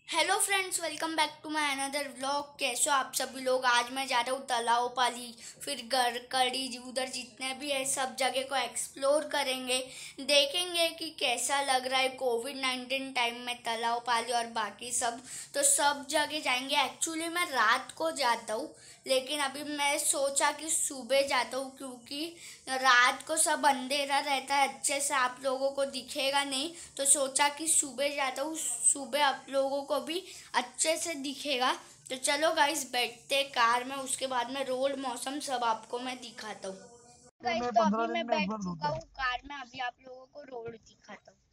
Hello friends, welcome back to my another vlog. कैसे हो आप सभी लोग। आज मैं जा रहा हूँ तालाब पाली, फिर गड़कड़ी, उधर जितने भी है सब जगह को एक्सप्लोर करेंगे। देखेंगे कि कैसा लग रहा है कोविड-19 टाइम में तालाब पाली और बाकी सब जगह जाएंगे। एक्चुअली मैं रात को जाता हूँ, लेकिन अभी मैं सोचा कि सुबह जाता हूँ, क्योंकि रात को सब अंधेरा रहता है, अच्छे से आप लोगों को दिखेगा नहीं। तो सोचा कि सुबह जाता हूँ, सुबह आप लोगों को भी अच्छे से दिखेगा। तो चलो गाइस, बैठते कार में, उसके बाद में रोड मौसम सब आपको मैं दिखाता हूँ। गाइस, में तो अभी 15 दिन मैं में एक बैठ बार चुका धोता हूँ हूँ। कार में, अभी आप लोगों को रोड दिखाता हूँ।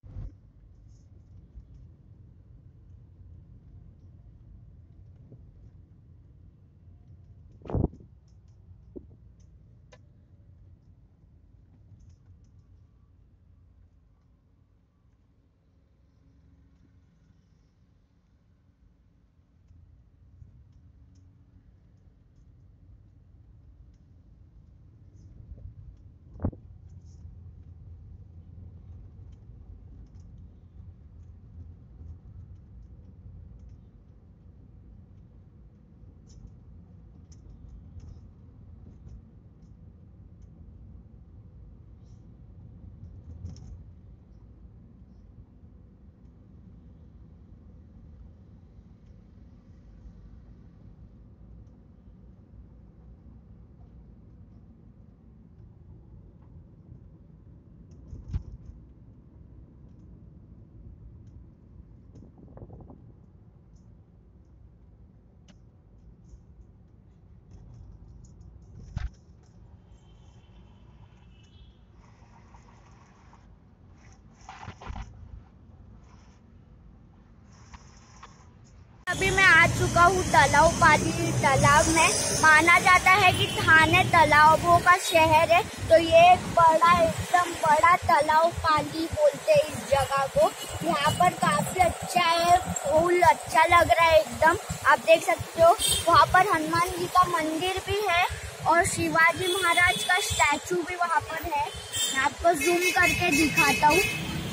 अभी मैं आ चुका हूँ तालाब पाली तालाब में। माना जाता है कि थाने तालाबों का शहर है, तो ये एक बड़ा, एकदम बड़ा तालाब पाली बोलते हैं इस जगह को। यहाँ पर काफी अच्छा है, फूल अच्छा लग रहा है एकदम। आप देख सकते हो, वहाँ पर हनुमान जी का मंदिर भी है और शिवाजी महाराज का स्टैचू भी वहाँ पर है। मैं आपको जूम करके दिखाता हूँ।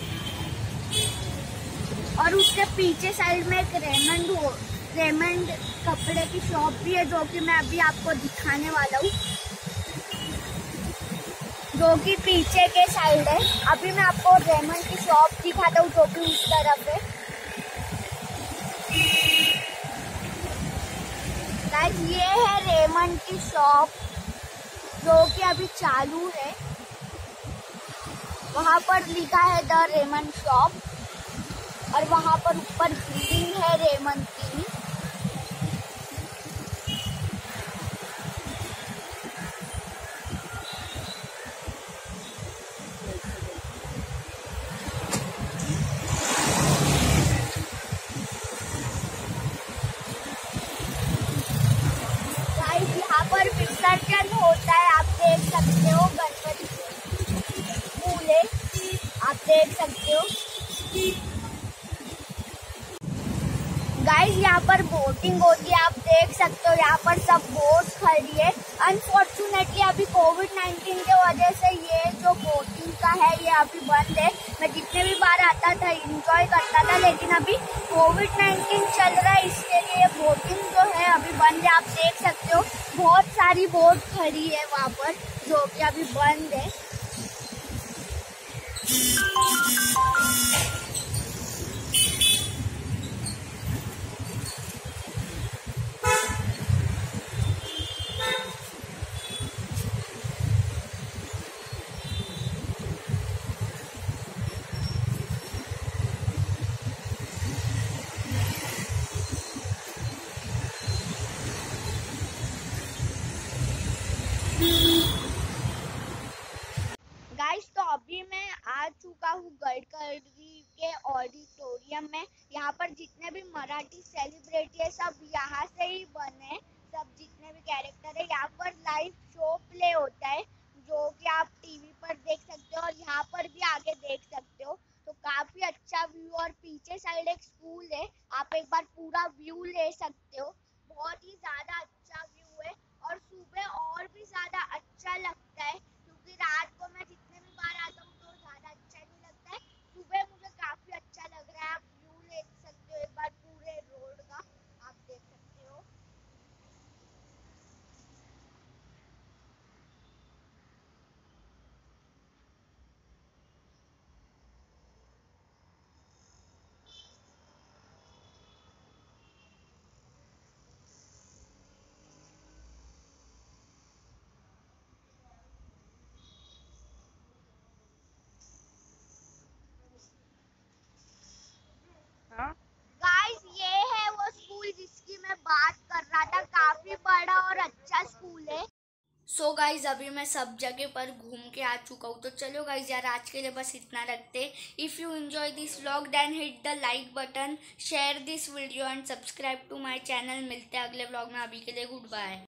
और उसके पीछे साइड में एक रेमंड कपड़े की शॉप भी है, जो कि मैं अभी आपको दिखाने वाला हूँ, जो कि पीछे के साइड है। अभी मैं आपको रेमंड की शॉप दिखाता हूँ, जो कि उस तरफ है। गाइस, ये है रेमंड की शॉप, जो कि अभी चालू है। वहाँ पर लिखा है द रेमंड शॉप, और वहाँ पर ऊपर बिल्डिंग है रेमंड की। गाइस, यहाँ पर विसर्जन होता है, आप देख सकते हो। गणपति फूले आप देख सकते हो। गाइस, यहाँ पर बोटिंग होती है, आप देख सकते हो। यहाँ पर सब बोट खड़ी है। अनफॉर्चुनेटली अभी कोविड-19 के वजह से ये जो बोटिंग का है ये अभी बंद है। मैं जितने भी बार आता था एंजॉय करता था, लेकिन अभी कोविड-19 चल रहा है, इसके लिए बोटिंग जो है अभी बंद है। आप देख सकते हो, बहुत सारी बोट खड़ी है वहाँ पर, जो कि अभी बंद है। गाइस, तो अभी मैं आ चुका हूँ गडकरी के ऑडिटोरियम में। यहाँ पर जितने भी मराठी सेलिब्रिटी है सब यहाँ से ही बने। सब जितने भी कैरेक्टर है, यहाँ पर लाइव शो प्ले होता है, जो कि आप टीवी पर देख सकते हो, और यहाँ पर भी आगे देख सकते हो। तो काफी अच्छा व्यू, और पीछे साइड एक स्कूल है, आप एक बार पूरा व्यू ले सकते हो। बहुत ही ज्यादा अच्छा व्यू है, और सुबह और भी ज्यादा अच्छा लगता है, क्योंकि रात को मैं जितने भी बार आता हूँ तो ज्यादा अच्छा नहीं लगता है। सुबह मुझे काफी अच्छा लग रहा है, आप व्यू ले सकते हो एक बार पूरे गाइज अभी मैं सब जगह पर घूम के आ चुका हूँ। तो चलो गाइज यार आज के लिए बस इतना रखते। If you enjoy this vlog then hit the like button, share this video and subscribe to my channel. मिलते हैं अगले व्लॉग में, अभी के लिए गुड बाय।